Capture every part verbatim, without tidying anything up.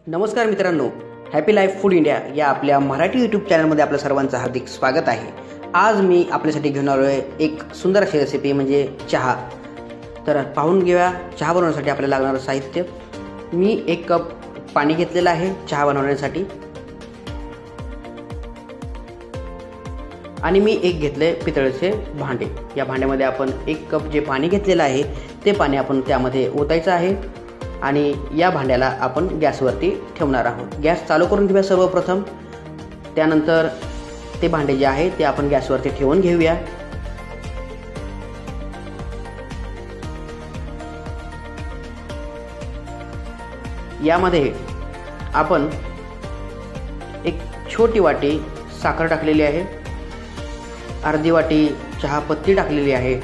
नमस्कार मित्रांनो, happy life food India या आपल्या मराठी यूट्यूब चॅनलमध्ये आपल्या सर्वांचं हार्दिक स्वागत आहे। आज मी आपल्यासाठी घेऊन आलो आहे एक सुंदर अशी रेसिपी म्हणजे चहा। तर पाहून घेऊया चहा बनवण्यासाठी आपल्याला लागणारं साहित्य। मी एक कप पाणी घेतलेलं आहे चहा बनवण्यासाठी आणि मी एक घेतले पितळेचे भांडे। या भांड्यामध्ये आपण एक कप जे पाणी घेतलेलं आहे ते पाणी आपण त्यामध्ये ओतायचं आहे आणि या भांड्याला आपण गॅसवरती ठेवणार आहोत। गॅस चालू करून घेऊया सर्वप्रथम, त्यानंतर ते भांडे जे आहे ते आपण गॅसवरती ठेवून घेऊया। यामध्ये आपण एक छोटी वाटी साखर टाकलेली आहे, अर्धी वाटी चहा पत्ती टाकलेली आहे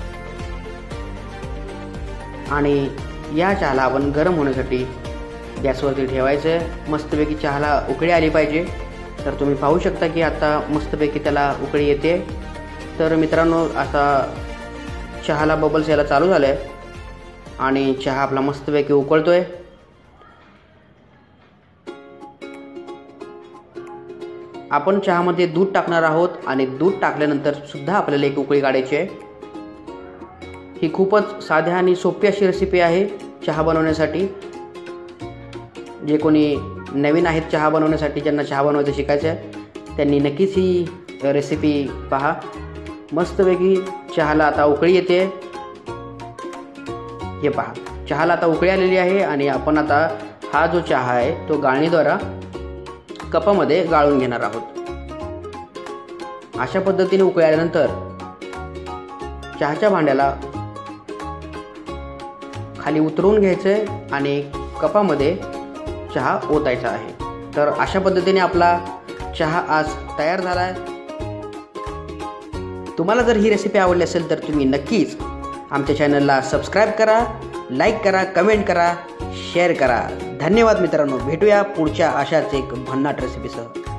आणि या चहाला आपण गरम होण्यासाठी गॅसवरती ठेवायचं आहे। मस्तपैकी चहाला उकळी आली पाहिजे। तर तुम्ही पाहू शकता की आता मस्तपैकी त्याला उकळी येते। तर मित्रांनो, आता चहाला बबल्स यायला चालू झाले आहे आणि चहा आपला मस्तपैकी उकळतोय। आपण चहामध्ये दूध टाकणार आहोत आणि दूध टाकल्यानंतर सुद्धा आपल्याला एक उकळी काढायची आहे। ही खूपच साध्या आणि सोपी अशी रेसिपी आहे चहा बनवण्यासाठी। जे कोणी नवीन आहेत चहा बनवण्यासाठी, ज्यांना चहा बनवायचं शिकायचं आहे, त्यांनी नक्कीच ही रेसिपी पहा। मस्तपैकी चहाला आता उकळी येते। हे पहा, चहाला आता उकळी आलेली आहे आणि आपण आता हा जो चहा आहे तो गाळणीद्वारा कपामध्ये गाळून घेणार आहोत। अशा पद्धतीने उकळी आल्यानंतर चहाच्या भांड्याला खाली उतरवून घ्यायचं आणि कपामध्ये चहा ओतायचा आहे। तर अशा पद्धतीने आपला चहा आज तयार झाला आहे। तुम्हाला जर ही रेसिपी आवडली असेल तर तुम्ही नक्कीच आमच्या चॅनलला सबस्क्राईब करा, लाईक करा, कमेंट करा, शेअर करा। धन्यवाद मित्रांनो, भेटूया पुढच्या अशाच एक भन्नाट रेसिपीसह।